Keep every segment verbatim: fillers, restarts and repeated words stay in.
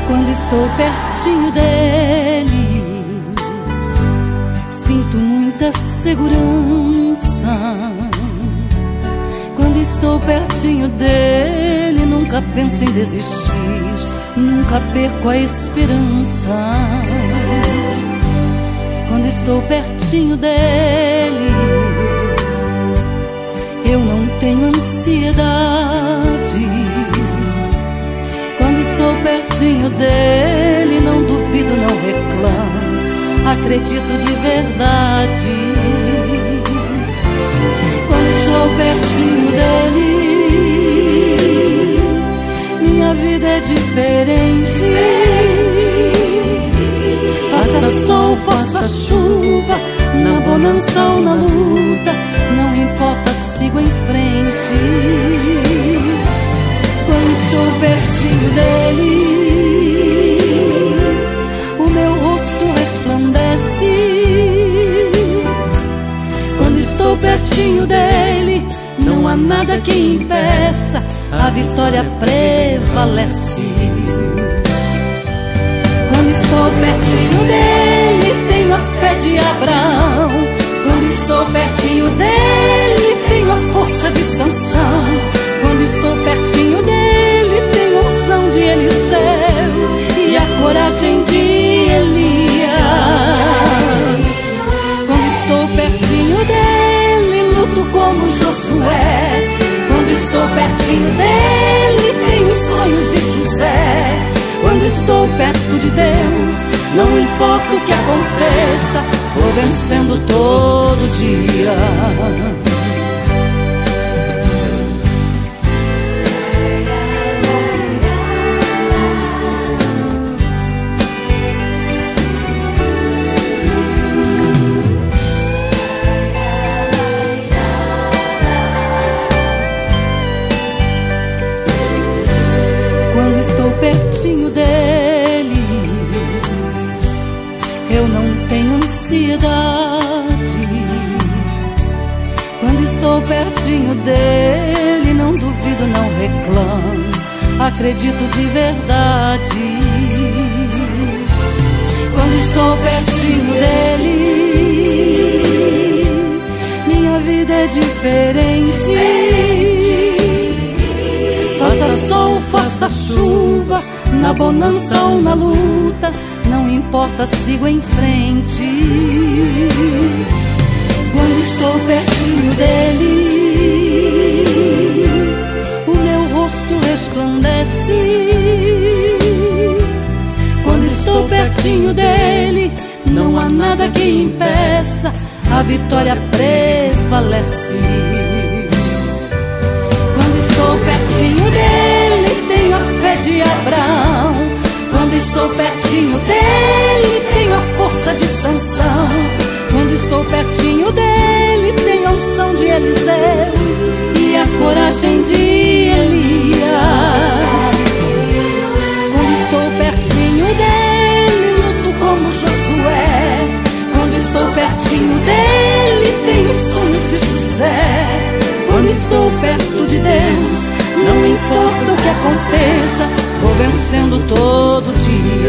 Quando estou pertinho dele, sinto muita segurança. Quando estou pertinho dele, nunca penso em desistir, nunca perco a esperança. Quando estou pertinho dele, eu não tenho ansiedade. Quando estou pertinho dele, não duvido, não reclamo, acredito de verdade. Quando estou pertinho dele, minha vida é diferente. Faça sol, faça chuva, na bonança ou na luta, não importa, sigo em frente. Quando estou pertinho dele, o meu rosto resplandece. Quando estou pertinho dele, não há nada que impeça, a vitória prevalece. Quando estou pertinho dele, tenho a fé de Abraão. Quando estou pertinho dele, tenho a força de Sansão. Quando estou pertinho dele, tenho a unção de Eliseu e a coragem de Elias. Quando estou pertinho dele, luto como Josué. Quando estou pertinho dele, tenho os sonhos de José. Quando estou perto de Deus, não importa o que aconteça, vou vencendo todo dia. Quando estou pertinho dele, eu não tenho ansiedade. Quando estou pertinho dele, não duvido, não reclamo, acredito de verdade. Quando estou pertinho dele, minha vida é diferente. Faça sol, faça chuva, na bonança ou na luta, não importa, sigo em frente. Quando estou pertinho dele, o meu rosto resplandece. Quando estou pertinho dele, não há nada que impeça, a vitória prevalece. Quando estou pertinho dele, tenho a fé de Abraão. Quando estou pertinho dele, tenho a força de Sansão. Quando estou pertinho dele, tenho a unção de Eliseu e a coragem de Elias. Quando estou pertinho dele, luto como Josué. Quando estou pertinho dele, tenho os sonhos de José. Quando estou perto de Deus, não importa o que aconteça, vou vencendo todo dia.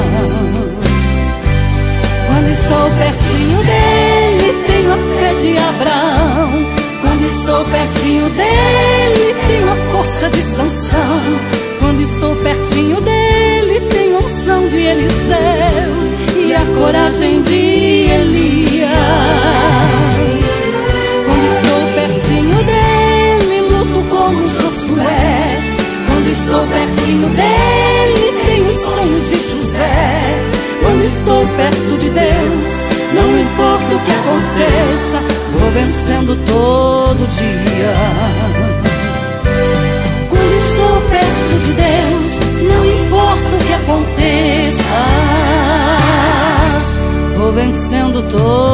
Quando estou pertinho dele, tenho a fé de Abraão. Quando estou pertinho dele, tenho a força de Sansão. Quando estou pertinho dele, tenho a unção de Eliseu e a coragem de Elias. Quando estou pertinho dele, luto como Josué. Quando estou pertinho dele, tenho os sonhos de José. Quando estou perto de Deus, não importa o que aconteça, vou vencendo todo dia. Quando estou perto de Deus, não importa o que aconteça, vou vencendo todo